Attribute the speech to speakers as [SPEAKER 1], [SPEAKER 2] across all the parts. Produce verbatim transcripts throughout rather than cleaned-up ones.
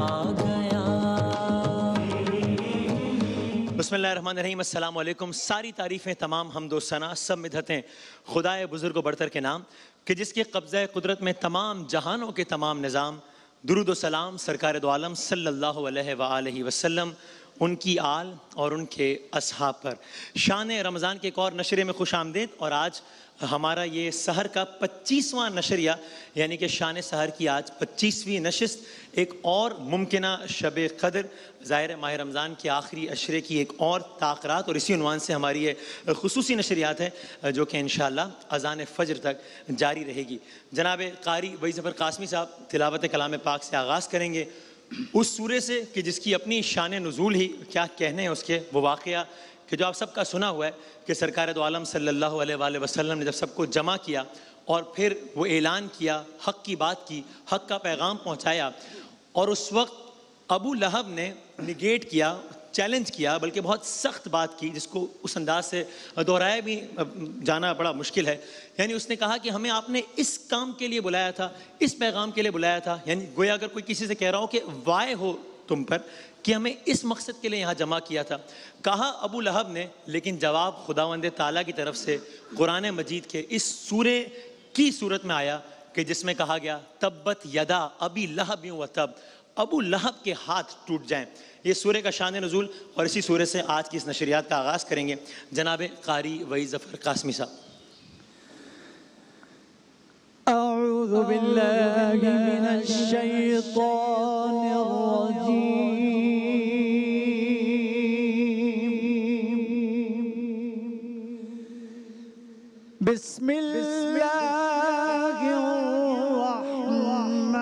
[SPEAKER 1] آ گیا۔
[SPEAKER 2] بسم اللہ الرحمن الرحیم، السلام علیکم۔ ساری تعریفیں، تمام حمد و ثنا، سب مدحتیں خدائے بزرگ و برتر کے نام کہ جس کے قبضہ قدرت میں تمام جہانوں کے تمام نظام۔ درود و سلام سرکار دو عالم صلی اللہ علیہ وآلہ وسلم، ان کی آل اور ان کے اصحاب پر۔ شان رمضان کے ایک اور نشریے میں خوش آمدید، اور آج ہمارا یہ سحر کا پچیسواں نشریہ، یعنی کہ شان سحر کی آج پچیسویں نشست، ایک اور ممکنہ شب قدر، ظاہر ماہ رمضان کے آخری عشرے کی ایک اور تاخیرات، اور اسی عنوان سے ہماری یہ خصوصی نشریات ہے جو کہ انشاءاللہ اذان فجر تک جاری رہے گی۔ جناب قاری وحید ظفر قاسمی صاحب تلاوت کلام پاک سے آغاز کریں گے، اس سورے سے کہ جس کی اپنی شان نزول ہی کیا کہنے ہیں اس کے، وہ واقعہ کہ جو آپ سب کا سنا ہوا ہے کہ سرکار دو عالم صلی اللہ علیہ وآلہ وسلم نے جب سب کو جمع کیا اور پھر وہ اعلان کیا، حق کی بات کی، حق کا پیغام پہنچایا، اور اس وقت ابو لہب نے نگیٹ کیا، چیلنج کیا، بلکہ بہت سخت بات کی جس کو اس انداز سے دہرایا بھی جانا بڑا مشکل ہے۔ یعنی اس نے کہا کہ ہمیں آپ نے اس کام کے لیے بلایا تھا، اس پیغام کے لیے بلایا تھا، یعنی گویا اگر کوئی کسی سے کہہ رہا ہو کہ وائے ہو تم پر کہ ہمیں اس مقصد کے لیے یہاں جمع کیا تھا، کہا ابو لہب نے، لیکن جواب خداوند تعالیٰ کی طرف سے قرآن مجید کے اس سورے کی صورت میں آیا کہ جس میں کہا گیا تبت یدا ابی لہب و تب، ابو لہب کے ہاتھ ٹوٹ جائیں۔ یہ سورے کا شان نزول، اور اسی سورے سے آج کی اس نشریات کا آغاز کریں گے جناب قاری وحید ظفر قاسمی صاحب۔
[SPEAKER 1] اعوذ باللہ من الشیطان الرجیم، بسم اللہ الرحمن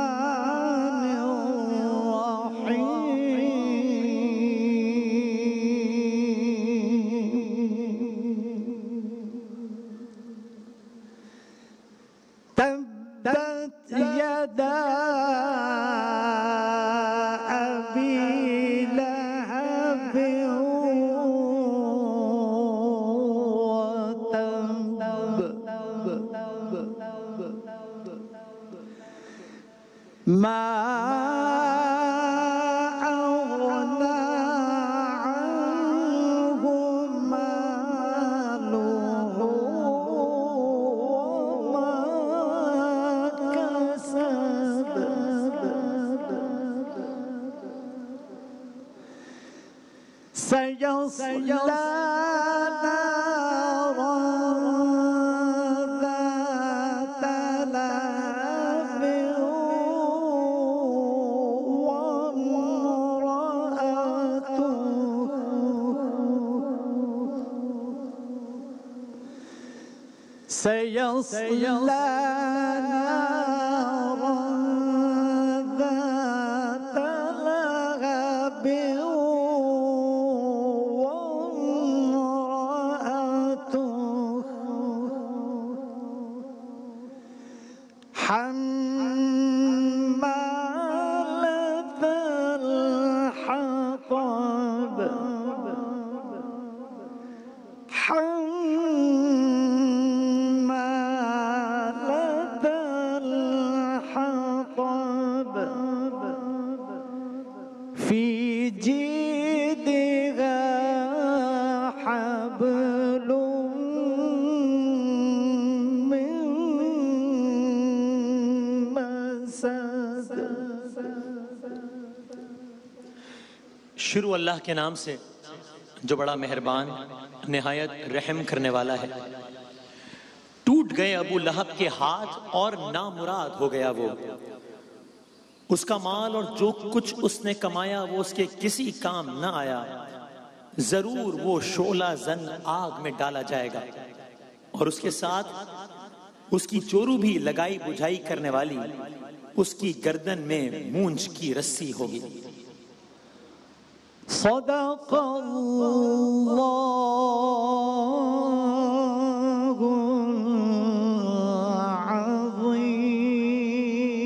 [SPEAKER 1] تبت یدا ابی لہب وتب ما اغنى عنه ماله وما كسب سيصلى نارا ذات لهب وامرأته سيصلى نارا ذات لهب حمالة الحطب حمالة الحطب في جيدها حبل
[SPEAKER 2] شروع اللہ کے نام سے جو بڑا مہربان نہایت رحم کرنے والا ہے۔ ٹوٹ گئے ابو لہب کے ہاتھ اور نامراد ہو گیا وہ، اس کا مال اور جو کچھ اس نے کمایا وہ اس کے کسی کام نہ آیا، ضرور وہ شعلہ زن آگ میں ڈالا جائے گا، اور اس کے ساتھ اس کی چورو بھی لگائی بجھائی کرنے والی اس کی گردن میں مونچھ کی رسی ہوگی۔
[SPEAKER 1] صدق اللہ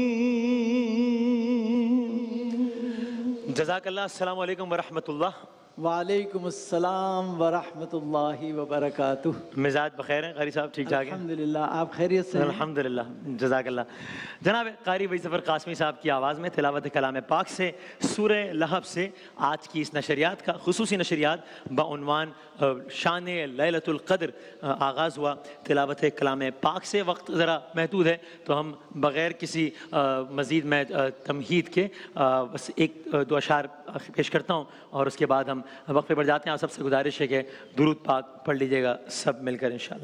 [SPEAKER 1] العظیم۔
[SPEAKER 2] جزاک اللہ، السلام علیکم ورحمۃ اللہ
[SPEAKER 1] وعلیکم السلام ورحمۃ اللہ وبرکاتہ۔
[SPEAKER 2] مزاج بخیر ہیں قاری صاحب؟ ٹھیک ٹھاک ہیں
[SPEAKER 1] الحمدللہ، آپ خیریت سے ہیں؟
[SPEAKER 2] الحمدللہ، جزاک اللہ۔ جناب قاری وحید ظفر قاسمی صاحب کی آواز میں تلاوت کلام پاک سے سورہ لہب سے آج کی اس نشریات کا خصوصی نشریات بعنوان شان لیلۃ القدر آغاز ہوا۔ تلاوت کلام پاک سے وقت ذرا محدود ہے تو ہم بغیر کسی مزید میں تمہید کے بس ایک دو اشعار پیش کرتا ہوں اور اس کے بعد ہم وقفے پر جاتے ہیں۔ آپ سب سے گزارش ہے کہ درود پاک پڑھ لیجیے گا سب مل کر انشاءاللہ۔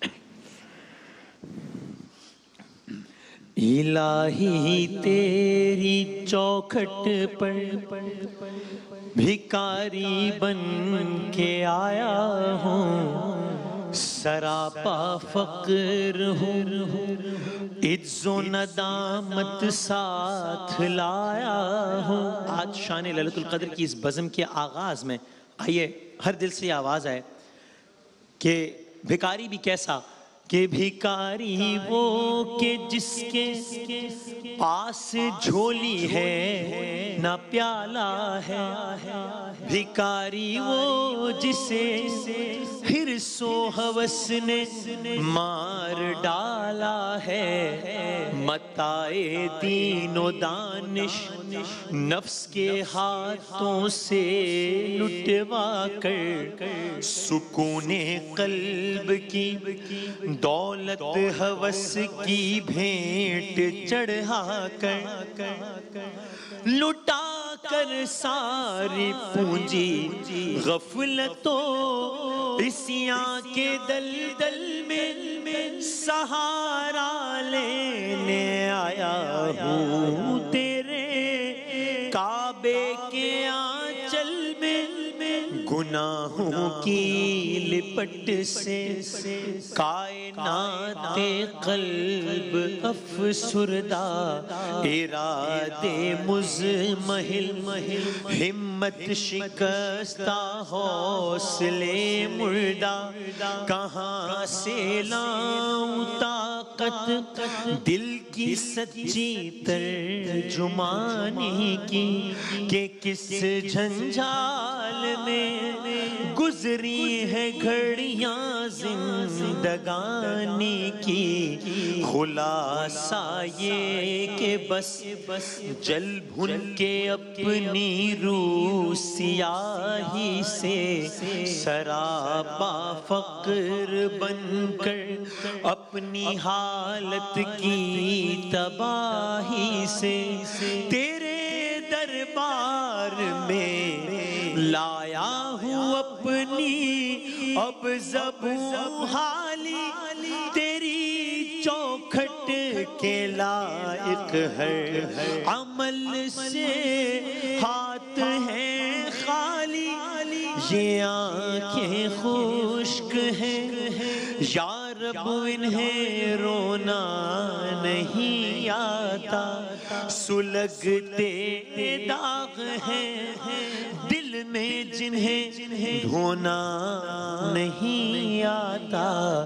[SPEAKER 2] الہی تیری چوکھٹ پر بھکاری بن کے آیا ہوں، سراپا فقر ہوں، عجز و ندامت ساتھ لایا ہوں۔ آج شان لیلۃ القدر کی اس بزم کے آغاز میں آئیے ہر دل سے یہ آواز آئے کہ بھکاری بھی کیسا، کہ بھکاری وہ کہ جس کے پاس جھولی ہے نہ پیالہ ہے، بھکاری وہ جسے حرص و ہوس نے مار ڈالا ہے، متاع دین و دانش نفس کے ہاتھوں سے لٹوا کر سکون قلب کی دولت ہوس کی بھیٹ چڑھا کر لٹا کر ساری پونجی غفلت و عصیاں کے دلدل میں سہارا لینے آیا ہوں، تیرے کعبے کے آنچل میں گناہوں کی لپٹ سے کائنات قلب افسردہ، ارادے مزمحل، ہمت شکستہ، حوصلے مردہ، کہاں سے لاؤں طاقت دل کی سچی ترجمانی کی، کہ کس جھنجھال میں گزری ہے گھڑیاں زندگانی کی، خلاصہ یہ کہ بس جل بھن کے اپنی روح سیاہی سے سراپا فقر بن کر اپنی حالت کی تباہی سے تیرے دربار میں لایا ہوں اپنی اب زبوں حالی، تیری چوکھٹ کے لائق ہے عمل سے ہاتھ ہیں خالی، یہ آنکھیں خشک ہیں یا رب انہیں رونا نہیں آتا، سلگتے داغ ہیں دل میں جنہیں دھونا نہیں آتا،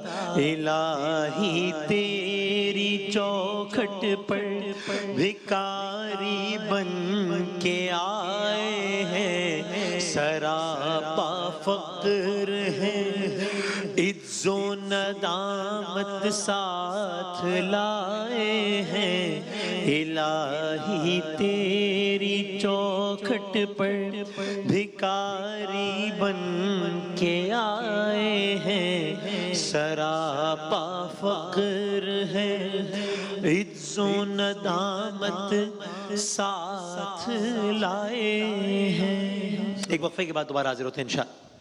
[SPEAKER 2] الہی تیری چوکھٹ پر بھکاری بن کے آئے ہیں، سراپا فقر ہے، عجز و ندامت ساتھ لائے ہیں، الہی تیری چوکھٹ پر بھکاری بن کے آئے ہیں، سراپا فقر ہے، عجز و ندامت ساتھ لائے ہیں۔ ایک وقفے کے بعد دوبارہ حاضر ہوتے ہیں انشاءاللہ۔